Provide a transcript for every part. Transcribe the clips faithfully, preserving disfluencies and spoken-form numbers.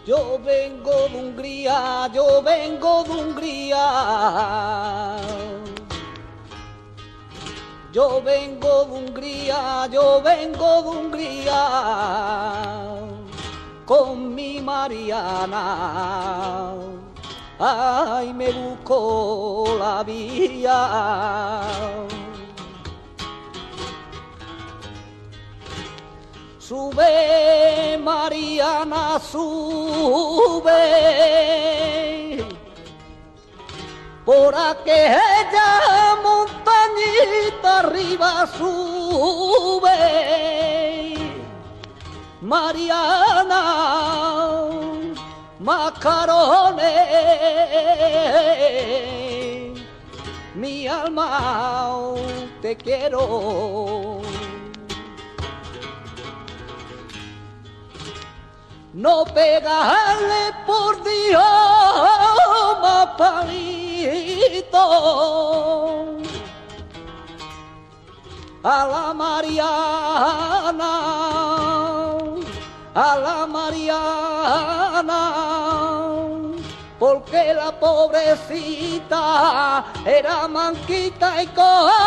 Yo vengo de Hungría, yo vengo de Hungría. Yo vengo de Hungría, yo vengo de Hungría. Con mi Mariana, ay, me busco la vía. Sube, Mariana, sube, por aquella montañita arriba sube, Mariana, macarones, mi alma te quiero. No pegarle por Dios más palito a la Mariana, a la Mariana, porque la pobrecita era manquita y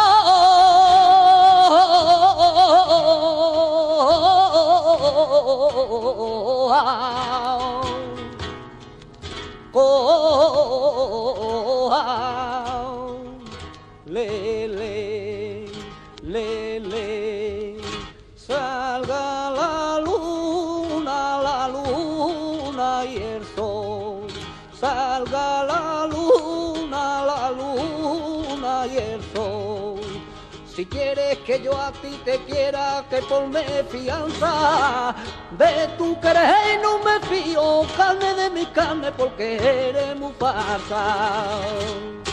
coa, le, le, le, le, salga la luna, la luna y el sol, salga la luna, la luna y el sol. Si quieres que yo a ti te quiera, que ponme fianza, de tu querer no me fío, carne de mi carne, porque eres muy falsa.